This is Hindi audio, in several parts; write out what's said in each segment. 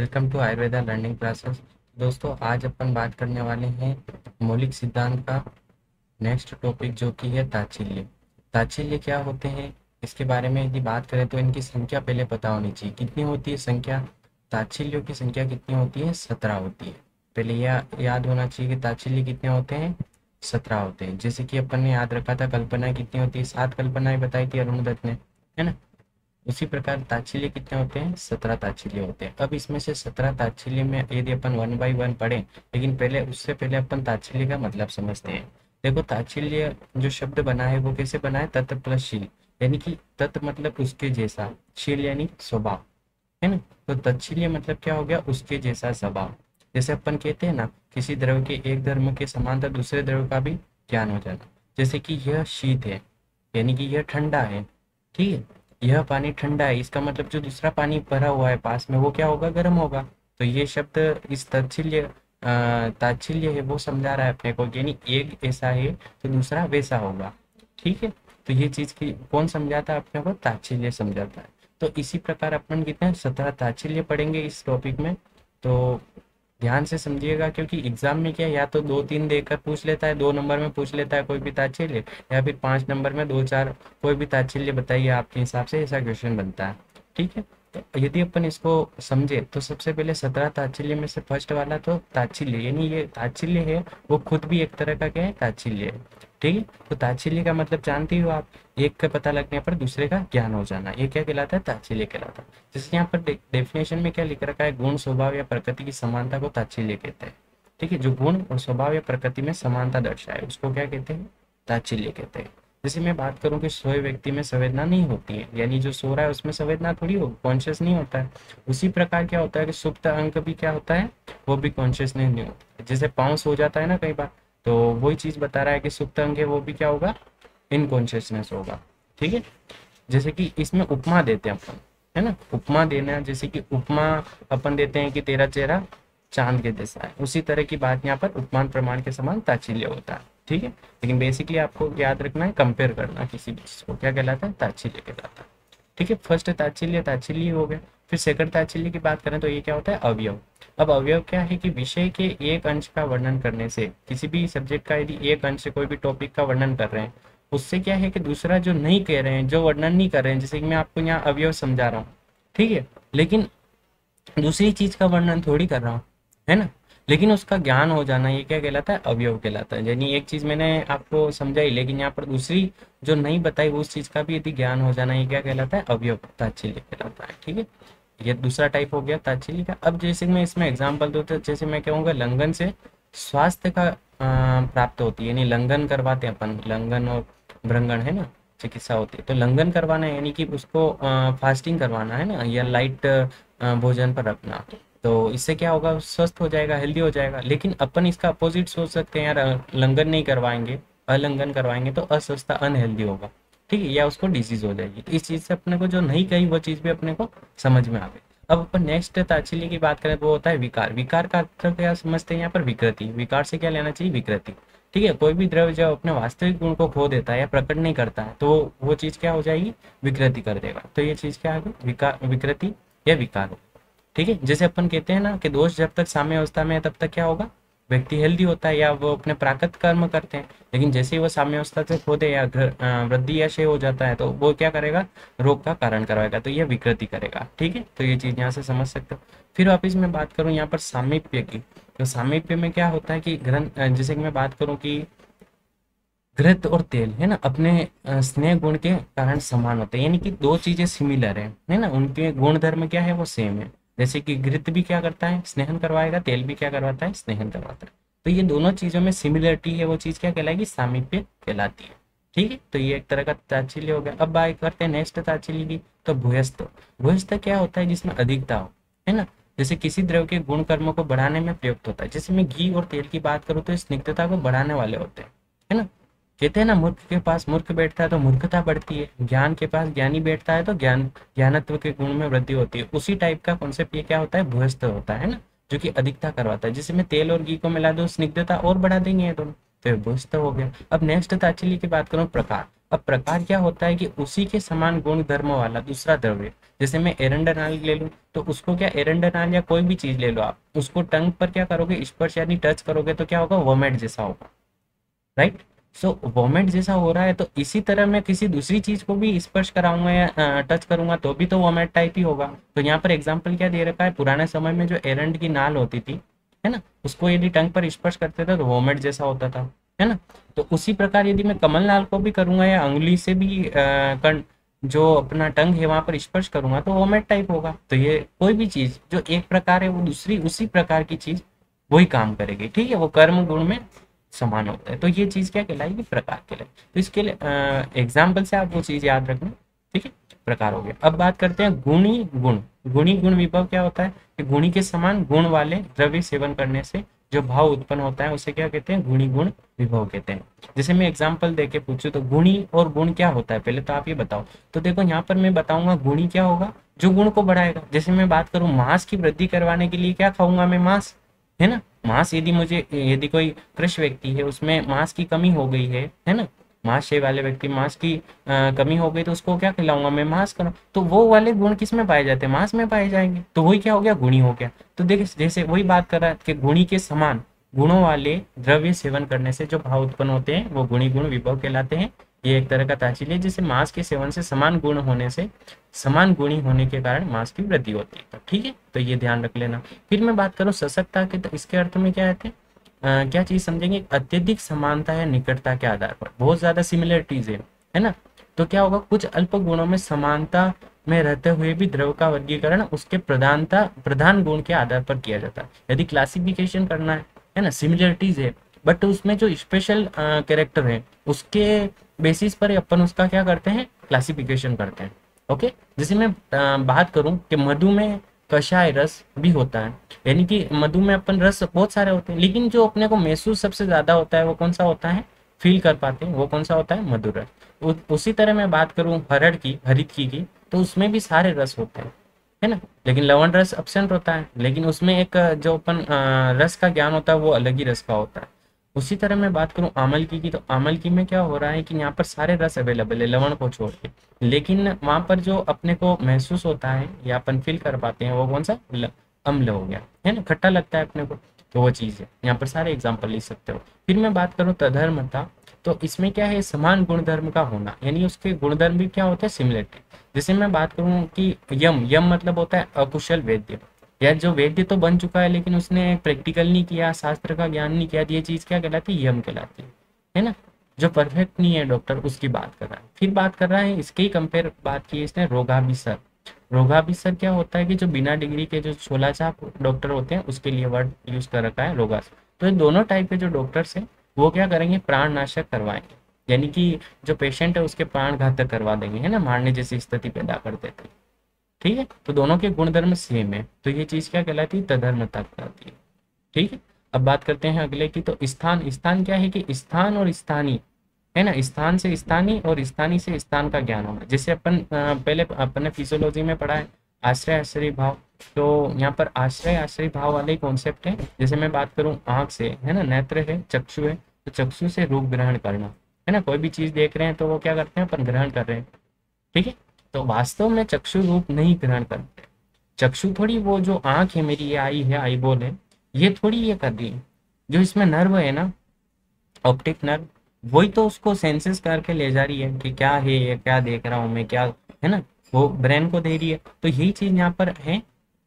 Welcome to Ayurveda learning classes. दोस्तों, आज अपन बात करने वाले हैं मौलिक सिद्धांत का नेक्स्ट टॉपिक, जो कि है ताच्छिल्य। ताच्छिल्य क्या होते हैं, इसके बारे में यदि बात करें तो इनकी संख्या पहले पता होनी चाहिए। कितनी होती है संख्या? ताच्छिल्यों की संख्या कितनी होती है? 17 होती है। पहले यह याद होना चाहिए कि ताच्छिल्य कितने होते हैं? 17 होते हैं। जैसे कि अपन ने याद रखा था कल्पनाएं कितनी होती है, 7 कल्पनाएं बताई थी अरुण दत्त ने, है ना। उसी प्रकार ताच्छिल्य कितने होते हैं? 17 ताच्छिल्य होते हैं। अब इसमें से 17 ताच्छिल्य में यदि अपन वन बाई वन पढ़ें, लेकिन पहले उससे पहले अपन ताच्छिल्य का मतलब समझते हैं। देखो, ताच्छिल्य जो शब्द बना है वो कैसे बना है? तत् प्लस शील, यानी कि तत् मतलब उसके जैसा, शील यानी स्वभाव, है ना। तो तच्छिल्य मतलब क्या हो गया? उसके जैसा स्वभाव। जैसे अपन कहते हैं ना, किसी द्रव्य के एक धर्म के समांतर दूसरे द्रव्य का भी ज्ञान हो जाना। जैसे कि यह शीत है, यानी कि यह ठंडा है, ठीक है। यह पानी ठंडा है, इसका मतलब जो दूसरा पानी भरा हुआ है पास में वो क्या होगा? गर्म होगा। तो ये शब्द इस ताच्छिल्य है वो समझा रहा है अपने को, यानी एक ऐसा है तो दूसरा वैसा होगा, ठीक है। तो ये चीज की कौन समझाता है अपने को? ताच्छिल्य समझाता है। तो इसी प्रकार अपन कितने 17 ताच्छिल्य पढ़ेंगे इस टॉपिक में। तो ध्यान से समझिएगा, क्योंकि एग्जाम में क्या, या तो 2-3 देकर पूछ लेता है, 2 नंबर में पूछ लेता है कोई भी ताच्छिल्य, या फिर 5 नंबर में 2-4 कोई भी ताच्छिल्य बताइए आपके हिसाब से, ऐसा क्वेश्चन बनता है, ठीक है। तो यदि अपन इसको समझे तो सबसे पहले 17 ताच्छिल्य में से फर्स्ट वाला तो ताच्छिल्य, यानी ये ताच्छिल्य है वो खुद भी एक तरह का क्या है? ताच्छिल्य है, ठीक है। तो ताच्छिल्य का मतलब जानती हो आप, एक का पता लगने पर दूसरे का ज्ञान हो जाना, ये क्या कहलाता है? ताच्छिल्य कहलाता है। जैसे यहाँ पर डेफिनेशन में क्या लिख रखा है? गुण, स्वभाव या प्रकृति की समानता को ताच्छिल्य कहते हैं, ठीक है। जो गुण और स्वभाव या प्रकृति में समानता दर्शाए उसको क्या कहते हैं? ताच्छिल्य कहते हैं। जैसे मैं बात करूं कि सोए व्यक्ति में संवेदना नहीं होती है, यानी जो सो रहा है उसमें संवेदना थोड़ी हो, कॉन्शियस नहीं होता है। उसी प्रकार क्या होता है कि सुप्त अंग भी क्या होता है? वो भी कॉन्शियस नहीं होता। जैसे पाँव सो जाता है ना कई बार, तो वही चीज बता रहा है कि सुप्त अंग है वो भी क्या होगा? इनकॉन्शियसनेस होगा, ठीक है। जैसे कि इसमें उपमा देते हैं अपन, है ना, उपमा देना। जैसे कि उपमा अपन देते हैं कि तेरा चेहरा चांद के जैसा है, उसी तरह की बात यहाँ पर उपमान प्रमाण के समान ताच्छिल्य होता है, ठीक है। लेकिन बेसिकली आपको याद रखना है, कंपेयर करना किसी भी चीज को, क्या कहलाता है? ताच्छिल्य कहलाता है, ठीक है। फर्स्ट ताच्छिल्य ताच्छिल्य हो गया। फिर सेकंड ताच्छिल्य की बात करें तो ये क्या होता है? अवयव। अब अवयव क्या है कि विषय के एक अंश का वर्णन करने से, किसी भी सब्जेक्ट का यदि एक अंश से कोई भी टॉपिक का वर्णन कर रहे हैं, उससे क्या है कि दूसरा जो नहीं कह रहे हैं, जो वर्णन नहीं कर रहे हैं, जैसे कि मैं आपको यहाँ अवयव समझा रहा हूँ, ठीक है, लेकिन दूसरी चीज का वर्णन थोड़ी कर रहा हूँ, है ना। लेकिन उसका ज्ञान हो जाना, ये क्या कहलाता है? अवयव कहलाता है। यानी एक चीज मैंने आपको समझाई, लेकिन यहाँ पर दूसरी जो नहीं बताई उस चीज का भी यदि ज्ञान हो जाना, ये क्या कहलाता है? अवयव, ताच्छिल्य कहलाता है, ठीक है। ये दूसरा टाइप हो गया ताच्छिल्य का। अब जैसे मैं इसमें एग्जाम्पल दूँ तो जैसे मैं कहूँगा लंघन से स्वास्थ्य का प्राप्त होती है, यानी लंघन करवाते हैं अपन, लंघन और भ्रंगण, है ना, चिकित्सा होती है। तो लंघन करवाना यानी कि उसको फास्टिंग करवाना, है ना, या लाइट भोजन पर रखना। तो इससे क्या होगा? स्वस्थ हो जाएगा, हेल्दी हो जाएगा। लेकिन अपन इसका अपोजिट सोच सकते हैं, यार लंघन नहीं करवाएंगे, अलंघन करवाएंगे तो अस्वस्थता, अनहेल्दी होगा, ठीक है, या उसको डिजीज हो जाएगी। तो इस चीज से अपने को जो नहीं कही वो चीज भी अपने को समझ में आ गई। अब अपन नेक्स्ट ताच्छिल्य की बात करें तो वो होता है विकार। विकार का अर्थ क्या समझते हैं यहाँ पर? विकृति। विकार से क्या लेना चाहिए? विकृति, ठीक है। कोई भी द्रव्य जब अपने वास्तविक गुण को खो देता है या प्रकट नहीं करता है तो वो चीज क्या हो जाएगी? विकृति कर देगा। तो ये चीज क्या आ गई? विकार, विकृति या विकार हो, ठीक है। जैसे अपन कहते हैं ना कि दोष जब तक साम्य अवस्था में है तब तक क्या होगा? व्यक्ति हेल्दी होता है या वो अपने प्राकृत कर्म करते हैं। लेकिन जैसे ही वो साम्य अवस्था से खो दे या वृद्धि या क्षय हो जाता है तो वो क्या करेगा? रोग का कारण करवाएगा, तो ये विकृति करेगा, ठीक है। तो ये चीज यहाँ से समझ सकते हो। फिर वापिस मैं बात करूँ यहाँ पर सामीप्य की, तो सामीप्य में क्या होता है कि ग्रंथ, जैसे कि मैं बात करूँ कि घृत और तेल, है ना, अपने स्नेह गुण के कारण समान होते हैं, यानी कि दो चीजें सिमिलर है ना, उनके गुण धर्म क्या है? वो सेम है। जैसे कि घृत भी क्या करता है? स्नेहन करवाएगा, तेल भी क्या करवाता है? स्नेहन करवाता है। तो ये दोनों चीजों में सिमिलरिटी है, वो चीज क्या कहलाएगी? सामीप्य कहलाती है, ठीक है। तो ये एक तरह का ताच्छिल्य हो गया। अब बात करते हैं नेक्स्ट ताच्छिल्य की, तो भूयस्थ। भूयस्थ क्या होता है? जिसमें अधिकता हो, है ना। जैसे किसी द्रव्य के गुण कर्मों को बढ़ाने में प्रयुक्त होता है। जैसे मैं घी और तेल की बात करूँ तो ये स्निग्धता को बढ़ाने वाले होते हैं, है ना। कहते हैं ना, मूर्ख के पास मूर्ख बैठता है तो मूर्खता बढ़ती है, ज्ञान के पास ज्ञानी बैठता है तो ज्ञानत्व के गुण में वृद्धि होती है। उसी टाइप का कॉन्सेप्ट ये क्या होता है? भूयस्थ होता है ना, जो कि अधिकता करवाता है। जैसे मैं तेल और घी को मिला दूं, स्निग्धता और बढ़ा देंगे ये दोनों, तो ये बुस्त हो गया। अब नेक्स्ट ताच्छिल्य की बात करूँ, प्रकार। अब प्रकार क्या होता है कि उसी के समान गुण धर्म वाला दूसरा द्रव्य, जैसे मैं एरंडानाल ले लूँ तो उसको क्या, एरंडानाल या कोई भी चीज ले लो आप, उसको टंग पर क्या करोगे, स्पर्श यानी टच करोगे तो क्या होगा, वोमेट जैसा होगा, राइट। सो वोमेट जैसा हो रहा है, तो इसी तरह मैं किसी दूसरी चीज को भी स्पर्श कराऊंगा या टच करूंगा तो भी तो वोमेट टाइप ही होगा। तो यहाँ पर एग्जाम्पल क्या दे रखा है, पुराने समय में जो एरंड की नाल होती थी, है ना, उसको यदि टंग पर स्पर्श करते थे तो वोमेट जैसा होता था, है ना। तो उसी प्रकार यदि मैं कमल नाल को भी करूंगा या अंगुली से भी जो अपना टंग है वहां पर स्पर्श करूंगा तो वोमेट टाइप होगा। तो ये कोई भी चीज जो एक प्रकार है वो दूसरी उसी प्रकार की चीज वही काम करेगी, ठीक है, वो कर्म गुण में समान होता है। तो ये चीज क्या कहलाएगी, प्रकार कहलाएगी। तो इसके लिए एग्जाम्पल से आप वो चीज याद रखना, ठीक है, प्रकार हो गया। अब बात करते हैं गुणी गुण। गुणी गुण विभव क्या होता है कि गुणी के समान गुण वाले द्रव्य सेवन करने से जो भाव उत्पन्न होता है उसे क्या कहते हैं, गुणी गुण विभव कहते हैं। जैसे मैं एग्जाम्पल देके पूछूं तो गुणी और गुण क्या होता है, पहले तो आप ये बताओ। तो देखो यहाँ पर मैं बताऊंगा गुणी क्या होगा, जो गुण को बढ़ाएगा। जैसे मैं बात करूं मांस की वृद्धि करवाने के लिए क्या खाऊंगा मैं, मांस, है ना। मांस यदि मुझे, यदि कोई कृष व्यक्ति है उसमें मांस की कमी हो गई है ना, मांस वाले व्यक्ति मांस की कमी हो गई तो उसको क्या खिलाऊंगा मैं, मांस करूँ, तो वो वाले गुण किस में पाए जाते हैं, मांस में पाए जाएंगे, तो वही क्या हो गया, गुणी हो गया। तो देखिए जैसे वही बात कर रहा है कि गुणी के समान गुणों वाले द्रव्य सेवन करने से जो भाव उत्पन्न होते हैं वो गुणी गुण विभव कहलाते हैं। ये एक तरह का ताच्छिल्य है, जैसे मांस के सेवन से समान गुण होने से समान गुणी होने के कारण मांस की वृद्धि होती है, तो ठीक है, तो ये ध्यान रख लेना। फिर मैं बात करूँ सशक्ता के, तो इसके अर्थ में क्या आते हैं, क्या चीज समझेंगे, अत्यधिक समानता या निकटता के आधार पर बहुत ज्यादा सिमिलरिटीज है ना, तो क्या होगा, कुछ अल्प गुणों में समानता में रहते हुए भी द्रव का वर्गीकरण उसके प्रधान गुण के आधार पर किया जाता है। यदि क्लासिफिकेशन करना है ना, सिमिलरिटीज है बट उसमें जो स्पेशल कैरेक्टर है उसके बेसिस पर अपन उसका क्या करते हैं, क्लासिफिकेशन करते हैं। ओके, जैसे मैं बात करूं कि मधु में कषाय रस भी होता है, यानी कि मधु में अपन रस बहुत सारे होते हैं लेकिन जो अपने को महसूस सबसे ज्यादा होता है वो कौन सा होता है, फील कर पाते हैं, वो कौन सा होता है, मधुर रस। उसी तरह मैं बात करूं हरड़ की, हरितकी की, तो उसमें भी सारे रस होते हैं, है ना, लेकिन लवण रस अब्सेंट होता है, लेकिन उसमें एक जो अपन रस का ज्ञान होता है वो अलग ही रस का होता है। उसी तरह मैं बात करूं आमल की, तो आमल की में क्या हो रहा है कि यहाँ पर सारे रस अवेलेबल है लवण को छोड़ के, लेकिन वहां पर जो अपने को महसूस होता है या अपन फील कर पाते हैं वो कौन सा, अम्ल हो गया, है ना, खट्टा लगता है अपने को, तो वो चीज है। यहाँ पर सारे एग्जाम्पल ले सकते हो। फिर मैं बात करूँ तधर्मता, तो इसमें क्या है, समान गुणधर्म का होना, यानी उसके गुणधर्म भी क्या होता है, सिमिलरिटी। जैसे मैं बात करूँ कि यम, यम मतलब होता है अकुशल वैद्य, या जो वैद्य तो बन चुका है लेकिन उसने प्रैक्टिकल नहीं किया, शास्त्र का ज्ञान नहीं किया, तो ये चीज क्या कहलाती है, यम कहलाती है ना। जो परफेक्ट नहीं है डॉक्टर, उसकी बात कर रहा है। फिर बात कर रहा है, इसके ही कंपेयर बात की इसने, रोगाभिसर। रोगाभिसर क्या होता है कि जो बिना डिग्री के जो छोलाछाप डॉक्टर होते हैं उसके लिए वर्ड यूज कर रखा है रोगाभिसर। तो ये दोनों टाइप के जो डॉक्टर्स हैं वो क्या करेंगे, प्राण नाशक करवाएंगे, यानी कि जो पेशेंट है उसके प्राण घातक करवा देंगे, है ना, मारने जैसी स्थिति पैदा कर देते हैं, ठीक है। तो दोनों के गुणधर्म सेम है, तो ये चीज क्या कहलाती है, तधर्मता कहलाती है, ठीक है। अब बात करते हैं अगले की, तो स्थान। स्थान क्या है कि स्थान और स्थानीय, है ना, स्थान से स्थानीय और स्थानीय से स्थान का ज्ञान होना। जैसे अपन पहले अपन ने फिजियोलॉजी में पढ़ा है आश्रय आश्रय भाव, तो यहाँ पर आश्रय आश्रय भाव वाले कॉन्सेप्ट है। जैसे मैं बात करूँ आंख से, है ना, नेत्र है, चक्षु है, तो चक्षु से रूप ग्रहण करना, है ना, कोई भी चीज देख रहे हैं तो वो क्या करते हैं, अपन ग्रहण कर रहे हैं, ठीक है। तो वास्तव में चक्षु रूप नहीं ग्रहण करते, चक्षु थोड़ी, वो जो आंख है मेरी, ये आई है, आई बॉल है, ये थोड़ी ये कर रही है, जो इसमें नर्व है ना, ऑप्टिक नर्व, वही तो उसको सेंसेस करके ले जा रही है कि क्या है ये, क्या देख रहा हूँ मैं, क्या, है ना, वो ब्रेन को दे रही है। तो यही चीज यहाँ पर है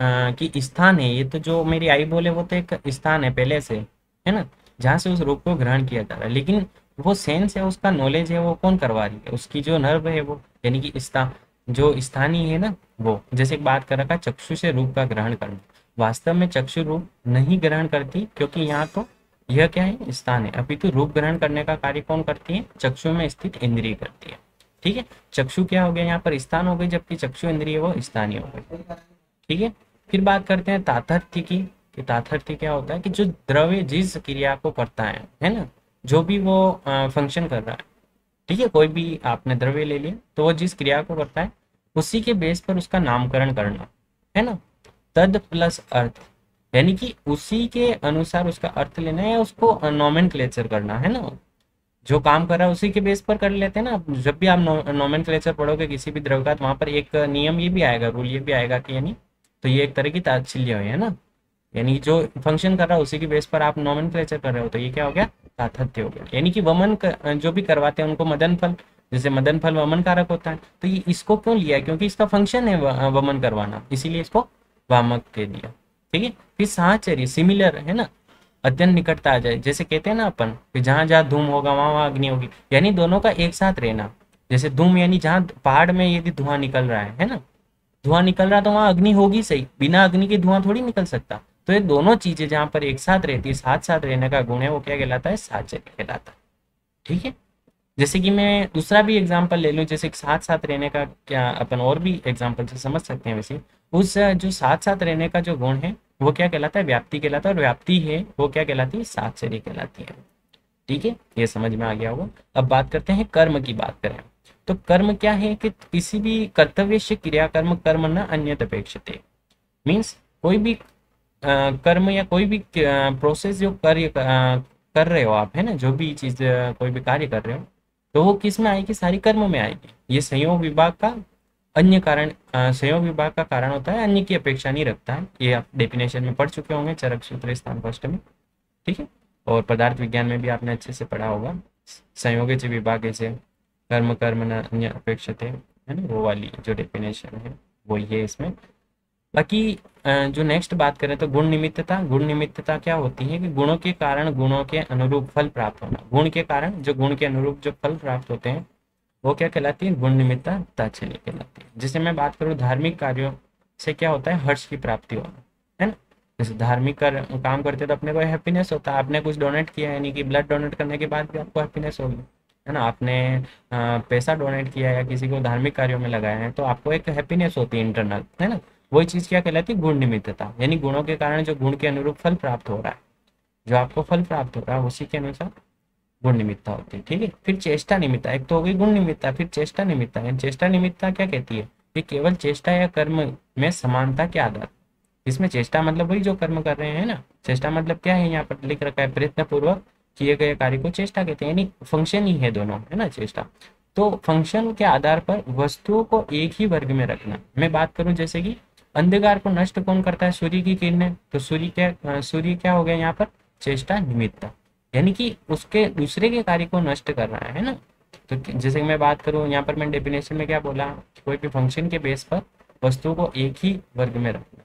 कि स्थान है, ये तो जो मेरी आई बॉल है वो तो एक स्थान है पहले से, है ना, जहाँ से उस रूप को ग्रहण किया जा रहा है, लेकिन वो सेंस है, उसका नॉलेज है, वो कौन करवा रही है, उसकी जो नर्व है वो, यानी कि जो स्थानीय है ना, वो जैसे एक बात कर रखा है, चक्षु से रूप का ग्रहण करना, वास्तव में चक्षु रूप नहीं ग्रहण करती, क्योंकि यहाँ तो यह क्या है, स्थान है, अपितु रूप ग्रहण करने का कार्य कौन करती है, चक्षु में स्थित इंद्रिय करती है, ठीक है। चक्षु क्या हो गया यहाँ पर, स्थान हो गई, जबकि चक्षु इंद्रिय वो स्थानीय हो गई, ठीक है। फिर बात करते हैं ताथर्थ्य की, कि ताथर्थ्य क्या होता है कि जो द्रव्य जिस क्रिया को करता है ना, जो भी वो फंक्शन कर रहा है, ठीक है, कोई भी आपने द्रव्य ले लिया तो वो जिस क्रिया को करता है उसी के बेस पर उसका नामकरण करना, है ना, तद प्लस अर्थ, यानी कि उसी के अनुसार उसका अर्थ लेना है या उसको नॉमेनक्लेचर करना है ना। जो काम कर रहा है उसी के बेस पर कर लेते हैं ना। जब भी आप नॉमेनक्लेचर पढ़ोगे किसी भी द्रव का, तो वहाँ पर एक नियम ये भी आएगा, रूल ये भी आएगा कि यानी, तो ये एक तरह की ताच्छिल्य हुई है ना। यानी जो फंक्शन कर रहा है उसी के बेस पर आप नॉमेनक्लेचर कर रहे हो, तो ये क्या हो गया, ताथत्य हो गया। यानी कि जो भी करवाते हैं उनको मदन फल, जैसे मदन फल वमन कारक होता है, तो ये इसको क्यों लिया है, क्योंकि इसका फंक्शन है वमन करवाना, इसीलिए इसको वामक के दिया। ठीक है। फिर साहचर्य, सिमिलर है ना, अत्यंत निकटता आ जाए, जैसे कहते हैं ना अपन कि जहाँ जहाँ धूम होगा वहाँ वहाँ अग्नि होगी, यानी दोनों का एक साथ रहना। जैसे धूम यानी जहाँ पहाड़ में यदि धुआं निकल रहा है ना, धुआं निकल रहा तो वहाँ अग्नि होगी सही, बिना अग्नि के धुआं थोड़ी निकल सकता। तो ये दोनों चीजें जहाँ पर एक साथ रहती है, साथ साथ रहने का गुण है, वो क्या कहलाता है, साहचर्य कहलाता है। ठीक है। जैसे कि मैं दूसरा भी एग्जाम्पल ले लूँ, जैसे साथ साथ रहने का क्या अपन और भी एग्जाम्पल से समझ सकते हैं। वैसे उस जो साथ साथ रहने का जो गुण है वो क्या कहलाता है, व्याप्ति कहलाता है, और व्याप्ति है वो क्या कहलाती है, साहचर्य कहलाती है। ठीक है, ये समझ में आ गया होगा। अब बात करते हैं कर्म की। बात करें तो कर्म क्या है कि किसी भी कर्तव्य से क्रिया कर्म कर्म न अन्यत अपेक्षते। मीन्स कोई भी कर्म या कोई भी प्रोसेस जो कर रहे हो आप, है ना, जो भी चीज कोई भी कार्य कर रहे हो, तो वो किस में आएगी, सारी कर्म में आएगी। ये संयोग विभाग का अन्य कारण, संयोग विभाग का कारण होता है, अन्य की अपेक्षा नहीं रखता है। ये आप डेफिनेशन में पढ़ चुके होंगे, चरक सूत्र स्थान फर्स्ट में। ठीक है। और पदार्थ विज्ञान में भी आपने अच्छे से पढ़ा होगा, संयोग से विभाग से कर्म कर्म न अन्य अपेक्षते, है ना, वो वाली जो डेफिनेशन है वो ये इसमें। बाकी जो नेक्स्ट बात करें तो गुण निमित्तता। गुण निमित्तता क्या होती है कि गुणों के कारण गुणों के अनुरूप फल प्राप्त होना। गुण के कारण जो गुण के अनुरूप जो फल प्राप्त होते हैं वो क्या कहलाती है, गुण निमित्ता ताच्छल्य कहलाती है। जैसे मैं बात करूँ धार्मिक कार्यों से क्या होता है, हर्ष की प्राप्ति होना, है ना। जैसे धार्मिक काम करते तो अपने को हैप्पीनेस होता है। आपने कुछ डोनेट किया, यानी कि ब्लड डोनेट करने के बाद भी आपको हैप्पीनेस होगी, है ना। आपने पैसा डोनेट किया या किसी को धार्मिक कार्यों में लगाया है तो आपको एक हैप्पीनेस होती है इंटरनल, है ना। वही चीज क्या कहलाती है, गुण निमित्तता। यानी गुणों के कारण जो गुण के अनुरूप फल प्राप्त हो रहा है, जो आपको फल प्राप्त हो रहा है उसी के अनुसार गुण निमित्ता होती है। ठीक है। फिर चेष्टा निमित्ता, एक तो हो गई गुण निमित्ता, फिर चेष्टा निमित्ता है। चेष्टा निमित्ता क्या कहती है कि केवल चेष्टा या कर्म में समानता के आधार। इसमें चेष्टा मतलब वही जो कर्म कर रहे हैं ना। चेष्टा मतलब क्या है, यहाँ पर लिख रखा है, प्रयत्न पूर्वक किए गए कार्य को चेष्टा कहते हैं, यानी फंक्शन ही है दोनों, है ना, चेष्टा। तो फंक्शन के आधार पर वस्तुओं को एक ही वर्ग में रखना। मैं बात करूं जैसे कि अंधकार को नष्ट कौन करता है, सूर्य की किरणें, तो सूर्य क्या हो गया यहाँ पर, चेष्टा निमित्ता, यानी कि उसके दूसरे के कार्य को नष्ट कर रहा है ना। तो जैसे मैं बात करूं यहाँ पर, मैं डेफिनेशन में क्या बोला, कोई भी फंक्शन के बेस पर वस्तुओं को एक ही वर्ग में रखना।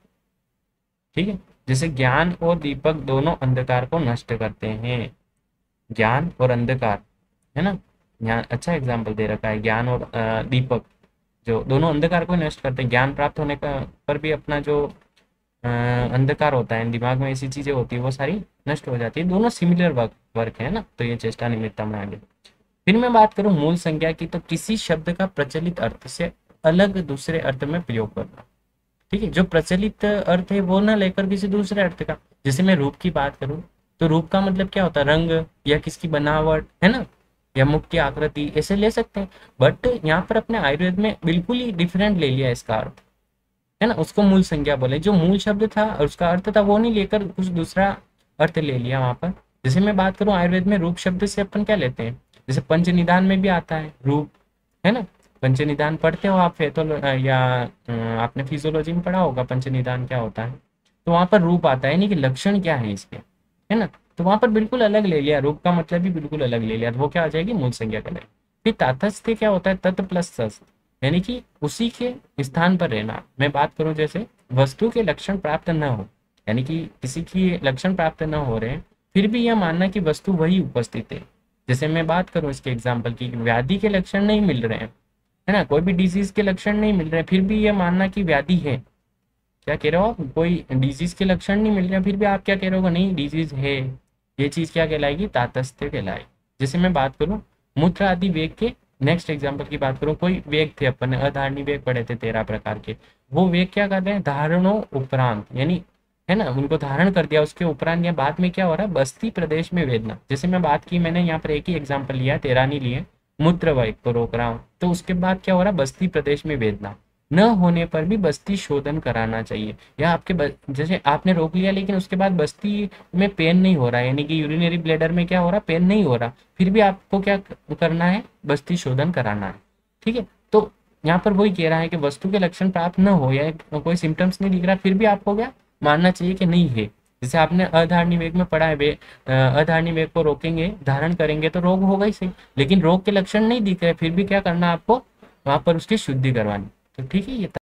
ठीक है। जैसे ज्ञान और दीपक दोनों अंधकार को नष्ट करते हैं। ज्ञान और अंधकार, है ना, यहाँ अच्छा एग्जाम्पल दे रखा है, ज्ञान और दीपक जो दोनों अंधकार को नष्ट करते हैं। ज्ञान प्राप्त होने का पर भी अपना जो अंधकार होता है, दिमाग में ऐसी चीजें होती है वो सारी नष्ट हो जाती है। दोनों सिमिलर वर्क है ना, तो ये चेष्टा निमित्ता में आ गया। फिर मैं बात करूं मूल संज्ञा की, तो किसी शब्द का प्रचलित अर्थ से अलग दूसरे अर्थ में प्रयोग करना। ठीक है। जो प्रचलित अर्थ है वो ना लेकर किसी दूसरे अर्थ का। जैसे मैं रूप की बात करूं तो रूप का मतलब क्या होता है, रंग या किसकी बनावट, है ना, या मुख की आकृति, ऐसे ले सकते हैं। बट यहाँ पर अपने आयुर्वेद में बिल्कुल ही डिफरेंट ले लिया इसका अर्थ, है ना। उसको मूल संज्ञा बोले, जो मूल शब्द था और उसका अर्थ था वो नहीं लेकर कुछ दूसरा अर्थ ले लिया वहां पर। जैसे मैं बात करूं आयुर्वेद में रूप शब्द से अपन क्या लेते हैं, जैसे पंच निदान में भी आता है रूप, है ना। पंच निदान पढ़ते हो आप या आपने फिजियोलॉजी में पढ़ा होगा पंच निदान क्या होता है, तो वहां पर रूप आता है, यानी कि लक्षण क्या है इसके, है ना। तो वहां पर बिल्कुल अलग ले लिया, रूप का मतलब भी बिल्कुल अलग ले लिया, तो वो क्या आ जाएगी, मूल संज्ञा कहलाएगी। फिर तातस्थ्य क्या होता है, तत् प्लस सस्त, यानी कि उसी के स्थान पर रहना। मैं बात करूं जैसे वस्तु के लक्षण प्राप्त न हो, यानी कि किसी की लक्षण प्राप्त न हो रहे हैं, फिर भी यह मानना कि वस्तु वही उपस्थित है। जैसे मैं बात करूं इसके एग्जाम्पल की, व्याधि के लक्षण नहीं मिल रहे हैं, है ना, कोई भी डिजीज के लक्षण नहीं मिल रहे हैं, फिर भी यह मानना कि व्याधि है। क्या कह रहे हो आप, कोई डिजीज के लक्षण नहीं मिल रहे हैं फिर भी आप क्या कह रहे हो, नहीं डिजीज है, ये चीज क्या कहलाएगी, तातस्थ्य कहलाएगी। जैसे मैं बात करूं मूत्र आदि वेग के, नेक्स्ट एग्जाम्पल की बात करूं, कोई वेग थे, अपन ने अधारणी वेग पढ़े थे 13 प्रकार के, वो वेग क्या कर रहे हैं, धारणों उपरांत, यानी, है ना, उनको धारण कर दिया, उसके उपरांत या बाद में क्या हो रहा है, बस्ती प्रदेश में वेदना। जैसे मैं बात की, मैंने यहाँ पर एक ही एग्जाम्पल लिया, 13 नहीं लिए, मूत्र वेग को रोक रहा हूँ, तो उसके बाद क्या हो रहा है, बस्ती प्रदेश में वेदना, न होने पर भी बस्ती शोधन कराना चाहिए। या आपके जैसे आपने रोक लिया लेकिन उसके बाद बस्ती में पेन नहीं हो रहा है, यानी कि यूरिनरी ब्लैडर में क्या हो रहा, पेन नहीं हो रहा, फिर भी आपको क्या करना है, बस्ती शोधन कराना है। ठीक है, तो यहाँ पर वही कह रहा है कि वस्तु के लक्षण प्राप्त न हो या कोई सिम्टम्स नहीं दिख रहा, फिर भी आपको क्या मानना चाहिए कि नहीं है। जैसे आपने अधारणी वेग में पढ़ा है, अधारणी वेग को रोकेंगे, धारण करेंगे तो रोग होगा ही सही, लेकिन रोग के लक्षण नहीं दिख रहे, फिर भी क्या करना है आपको, वहां पर उसकी शुद्धि करवानी। तो ठीक है, ये